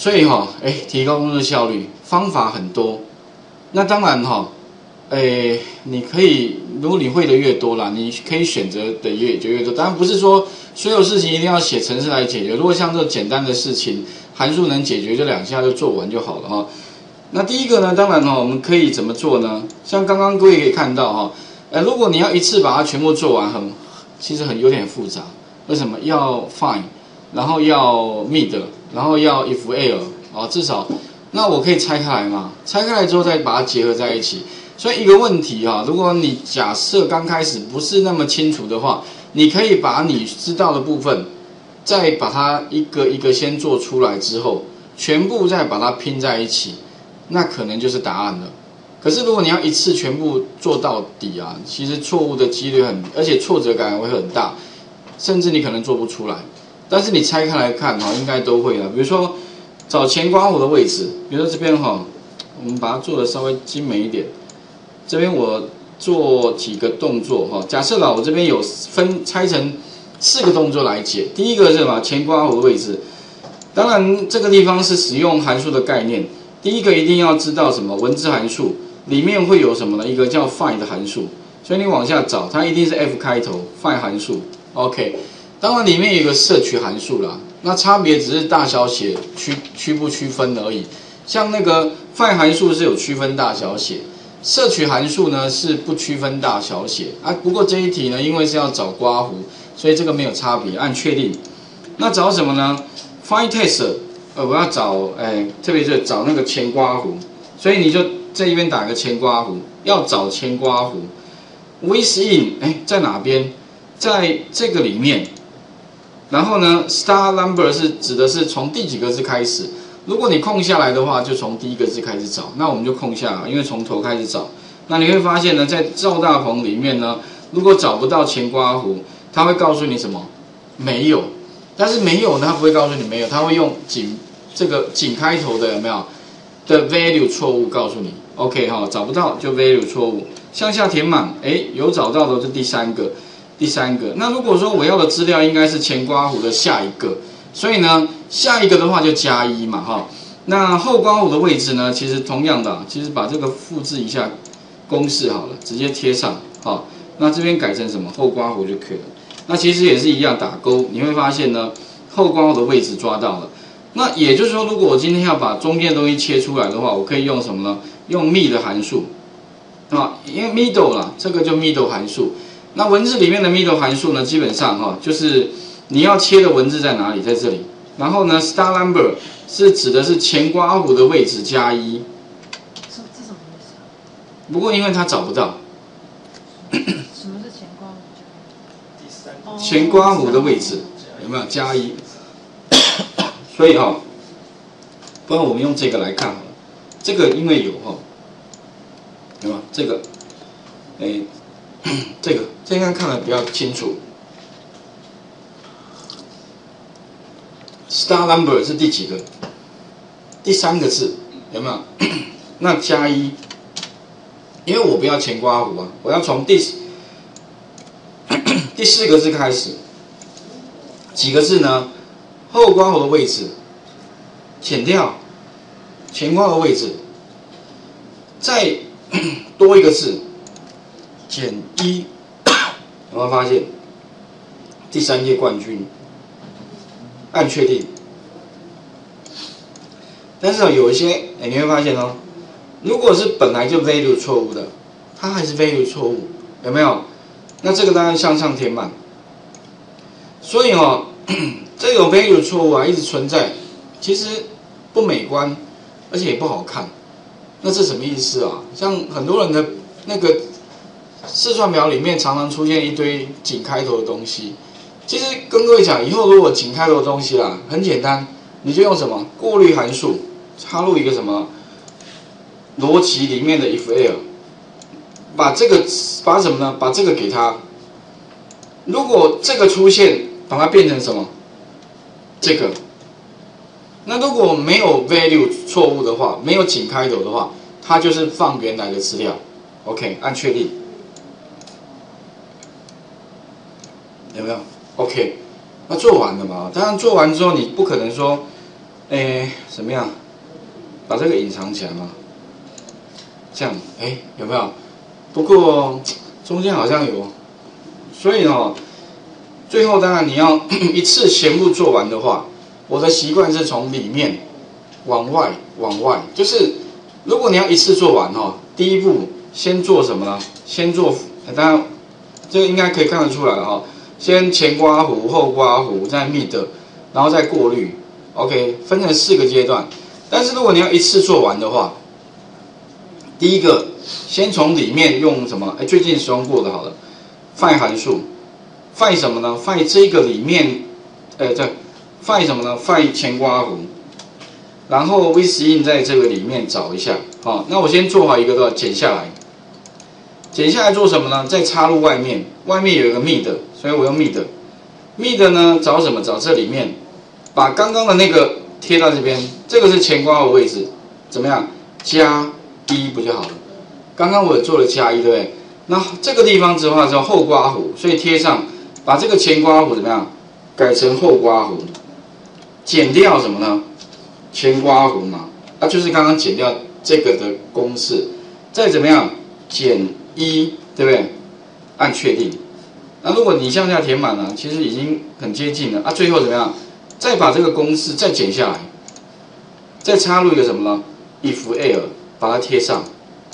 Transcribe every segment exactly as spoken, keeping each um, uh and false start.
所以哈、哦，哎，提高工作效率方法很多。那当然哈、哦，哎，你可以，如果你会的越多啦，你可以选择的越就越多。当然不是说所有事情一定要写程式来解决。如果像这种简单的事情，函数能解决，就两下就做完就好了哈、哦。那第一个呢，当然哈、哦，我们可以怎么做呢？像刚刚各位可以看到哈、哦，呃，如果你要一次把它全部做完，很其实很有点复杂。为什么要 find， 然后要 mid， 然后要 if else 哦，至少那我可以拆开来嘛？拆开来之后再把它结合在一起。所以一个问题哈、啊，如果你假设刚开始不是那么清楚的话，你可以把你知道的部分，再把它一个一个先做出来之后，全部再把它拼在一起，那可能就是答案了。可是如果你要一次全部做到底啊，其实错误的几率很，而且挫折感会很大，甚至你可能做不出来。但是你拆开来看哈，应该都会的。比如说找前刮弧的位置，比如说这边哈，我们把它做的稍微精美一点。这边我做几个动作哈，假设啦，我这边有分拆成四个动作来解。第一个是什么？前刮弧的位置。当然这个地方是使用函数的概念。第一个一定要知道什么文字函数里面会有什么呢？一个叫 find 的函数，所以你往下找，它一定是 F 开头 find 函数。OK， 当然里面有一个摄取函数啦，那差别只是大小写区区不区分而已。像那个 find 函数是有区分大小写。摄取函数呢是不区分大小写啊，不过这一题呢，因为是要找刮弧，所以这个没有差别，按确定。那找什么呢 ？find test， 呃，我要找，哎，特别是找那个前刮弧，所以你就这一边打个前刮弧，要找前刮弧。with in， 哎，在哪边？在这个里面。然后呢 ，star number 是指的是从第几个字开始。如果你空下来的话，就从第一个字开始找，那我们就空下来，因为从头开始找。那你会发现呢，在赵大鹏里面呢，如果找不到前刮弧，他会告诉你什么？没有。但是没有呢，他不会告诉你没有，他会用井这个井开头的有没有的 value 错误告诉你。OK 哈，找不到就 value 错误，向下填满，哎，有找到的就第三个，第三个。那如果说我要的资料应该是前刮弧的下一个。所以呢，下一个的话就加一嘛，哈。那后刮弧的位置呢，其实同样的，其实把这个复制一下公式好了，直接贴上，好。那这边改成什么？后刮弧就可以了。那其实也是一样打勾，你会发现呢，后刮弧的位置抓到了。那也就是说，如果我今天要把中间的东西切出来的话，我可以用什么呢？用 mid 的函数，啊，因为 middle 啦，这个就 middle 函数。那文字里面的 middle 函数呢，基本上哈，就是你要切的文字在哪里？在这里。然后呢 ，star number 是指的是前刮弧的位置加一。 这这什么意思啊？ 不过因为他找不到。 什么是前刮弧？ 第三哦前刮弧的位置有没有加一？所以哈、哦，不然我们用这个来看好了。这个因为有哈、哦，有没有这个？哎，这个这样看得比较清楚。star number 是第几个？第三个字有没有？那加一，因为我不要前刮弧啊，我要从第第四个字开始。几个字呢？后刮弧的位置减掉，前刮弧的位置再多一个字减一，有没有发现？第三届冠军。按确定，但是有一些，哎，你会发现哦，如果是本来就 value 错误的，它还是 value 错误，有没有？那这个当然向上填满。所以哦，这种 value 错误啊，一直存在，其实不美观，而且也不好看。那这什么意思啊？像很多人的那个试算表里面，常常出现一堆井开头的东西。其实跟各位讲，以后如果井开头的东西啦，很简单，你就用什么过滤函数，插入一个什么逻辑里面的 if else， 把这个把什么呢？把这个给它。如果这个出现，把它变成什么？这个。那如果没有 value 错误的话，没有井开头的话，它就是放原来的资料。OK， 按确定，有没有？OK， 那做完了嘛？当然做完之后，你不可能说， 哎，怎么样？把这个隐藏起来吗？这样，哎，有没有？不过中间好像有，所以哦，最后当然你要一次全部做完的话，我的习惯是从里面往外往外，就是如果你要一次做完哈，第一步先做什么呢？先做，当然这个应该可以看得出来了哈。先前刮弧，后刮弧，再密的，然后再过滤 ，OK， 分成四个阶段。但是如果你要一次做完的话，第一个先从里面用什么？哎，最近使用过的好了 ，find 函数 ，find 什么呢 ？find 这个里面，呃，这 find 什么呢 ？find 前刮弧，然后 within 在这个里面找一下，好，那我先做好一个，剪下来，剪下来做什么呢？再插入外面，外面有一个 mid， 所以我用 mid，mid 呢找什么？找这里面，把刚刚的那个贴到这边，这个是前刮弧位置，怎么样？加一不就好了？刚刚我做了加一，对不对？那这个地方之后叫后刮弧，所以贴上，把这个前刮弧怎么样？改成后刮弧，减掉什么呢？前刮弧嘛，那、啊、就是刚刚减掉这个的公式，再怎么样减一，对不对？按确定。那如果你向下填满了，其实已经很接近了啊。最后怎么样？再把这个公式再减下来，再插入一个什么呢 ？if L 把它贴上，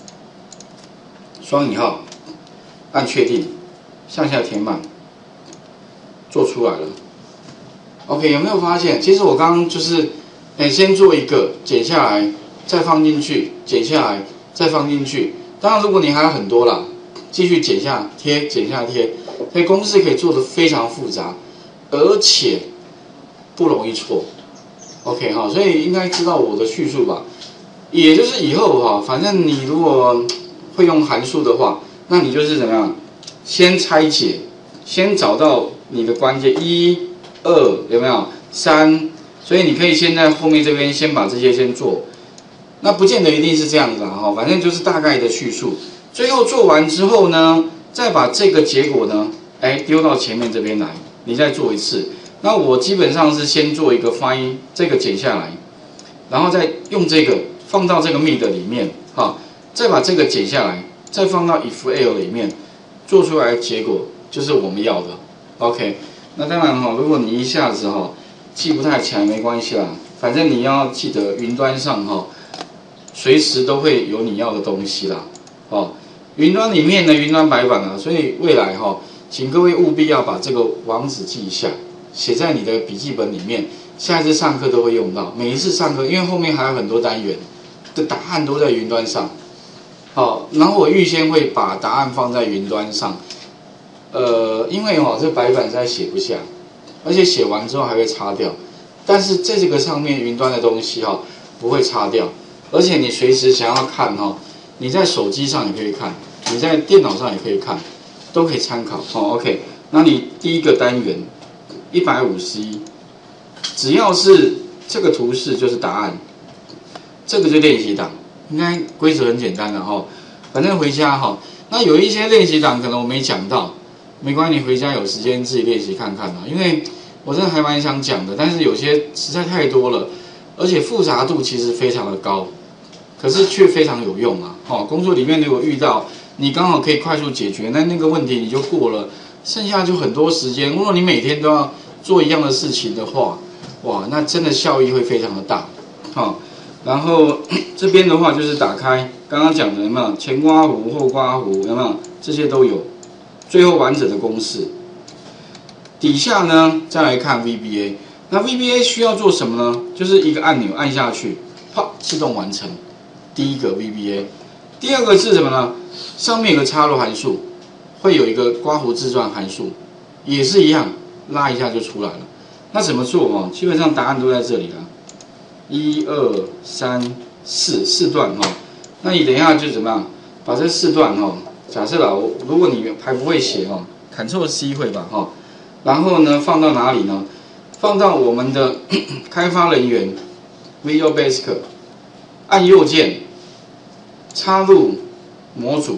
双引号，按确定，向下填满，做出来了。OK， 有没有发现？其实我刚刚就是，哎，先做一个剪下来，再放进去，剪下来，再放进去。当然，如果你还有很多啦，继续剪下贴，剪下贴，所以公式可以做得非常复杂，而且不容易错。OK 哈，所以应该知道我的叙述吧？也就是以后哈，反正你如果会用函数的话，那你就是怎么样？先拆解，先找到你的关键一。二有没有三？所以你可以先在后面这边先把这些先做，那不见得一定是这样子哈，反正就是大概的叙述。最后做完之后呢，再把这个结果呢，哎丢到前面这边来，你再做一次。那我基本上是先做一个 find 这个剪下来，然后再用这个放到这个 mid 里面哈，再把这个剪下来，再放到 if L 里面，做出来的结果就是我们要的 ，OK。那当然哈，如果你一下子哈记不太起来没关系啦，反正你要记得云端上哈，随时都会有你要的东西啦，哦，云端里面的云端白板啊，所以未来哈，请各位务必要把这个网址记一下，写在你的笔记本里面，下一次上课都会用到，每一次上课，因为后面还有很多单元的答案都在云端上，好，然后我预先会把答案放在云端上。呃，因为哦，这白板实在写不下，而且写完之后还会擦掉。但是在这个上面云端的东西哈、哦，不会擦掉，而且你随时想要看哈、哦，你在手机上也可以看，你在电脑上也可以看，都可以参考。哦 ，OK， 那你第一个单元一百五十一，只要是这个图示就是答案，这个就练习档，应该规则很简单的哈、哦，反正回家哈、哦，那有一些练习档可能我没讲到。没关系，你回家有时间自己练习看看啦。因为我真的还蛮想讲的，但是有些实在太多了，而且复杂度其实非常的高，可是却非常有用啊！哦，工作里面如果遇到你刚好可以快速解决，那那个问题你就过了，剩下就很多时间。如果你每天都要做一样的事情的话，哇，那真的效益会非常的大。好，然后这边的话就是打开刚刚讲的有没有前刮弧、后刮弧有没有这些都有。最后完整的公式，底下呢再来看 V B A， 那 V B A 需要做什么呢？就是一个按钮按下去，啪，自动完成第一个 V B A。第二个是什么呢？上面有个插入函数，会有一个刮弧自转函数，也是一样，拉一下就出来了。那怎么做哦？基本上答案都在这里了，一二三四四段哈。那你等一下就怎么样？把这四段哈。假设啦，如果你还不会写哦 ，Ctrl C 会吧哈，然后呢放到哪里呢？放到我们的开发人员 Visual Basic， 按右键插入模组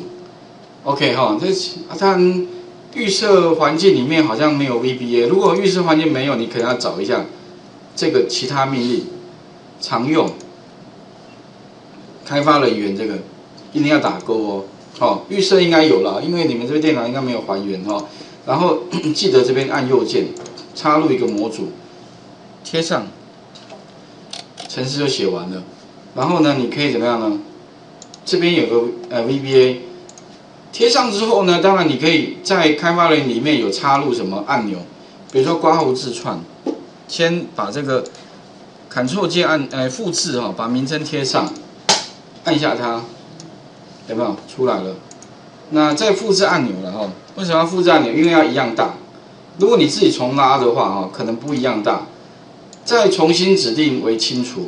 ，OK 哈，这当然预设环境里面好像没有 V B A， 如果预设环境没有，你可能要找一下这个其他命令常用，开发人员这个一定要打勾哦。哦，预设应该有了，因为你们这边电脑应该没有还原哈、哦。然后记得这边按右键，插入一个模组，贴上，程式就写完了。然后呢，你可以怎么样呢？这边有个呃 V B A， 贴上之后呢，当然你可以在开发人员里面有插入什么按钮，比如说刮胡字串，先把这个 Ctrl 键按呃复制哈、哦，把名称贴上，按下它，有没有出来了？那再复制按钮了哈、哦。为什么要复制按钮？因为要一样大。如果你自己重拉的话哈，可能不一样大。再重新指定为清除。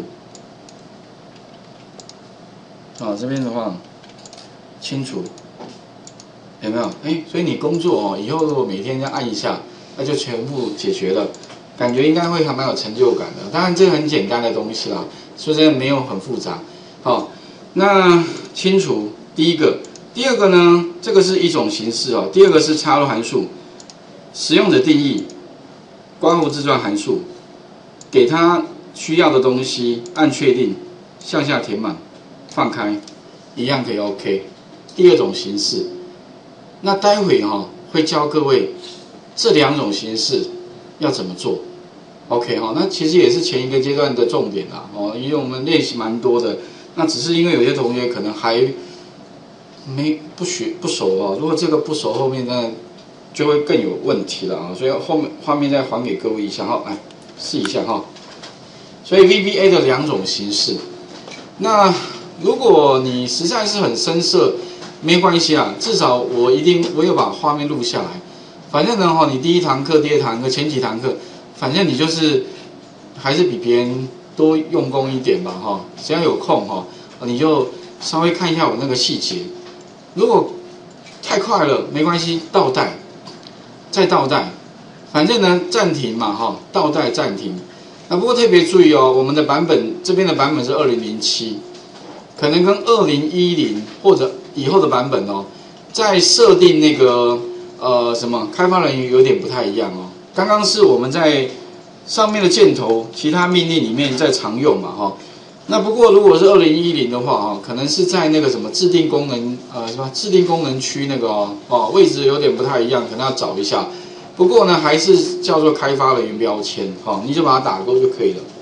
啊，这边的话，清除，有没有？哎，所以你工作哦，以后如果每天要按一下，那就全部解决了，感觉应该会还蛮有成就感的。当然，这个很简单的东西啦，说真的没有很复杂。好，那清除第一个。第二个呢，这个是一种形式哦。第二个是插入函数，使用者定义，刮胡字串函数，给他需要的东西，按确定，向下填满，放开，一样可以 OK。第二种形式，那待会哈、哦、会教各位这两种形式要怎么做 ，OK 哈、哦？那其实也是前一个阶段的重点啦哦，因为我们练习蛮多的，那只是因为有些同学可能还没不学不熟哦，如果这个不熟，后面呢就会更有问题了啊，所以后面画面再还给各位一下哈，来试一下哈。所以 V B A 的两种形式，那如果你实在是很生涩，没关系啊，至少我一定我有把画面录下来。反正呢哈，你第一堂课、第二堂课、前几堂课，反正你就是还是比别人多用功一点吧哈，只要有空哈，你就稍微看一下我那个细节。如果太快了，没关系，倒带，再倒带，反正呢暂停嘛哈，倒带暂停。那不过特别注意哦，我们的版本这边的版本是二零零七，可能跟二零一零或者以后的版本哦，在设定那个呃什么开发人员有点不太一样哦。刚刚是我们在上面的箭头，其他命令里面在常用嘛哈。那不过如果是二零一零的话啊，可能是在那个什么制定功能呃什么制定功能区那个哦哦位置有点不太一样，可能要找一下。不过呢，还是叫做开发人员标签哈、哦，你就把它打勾就可以了。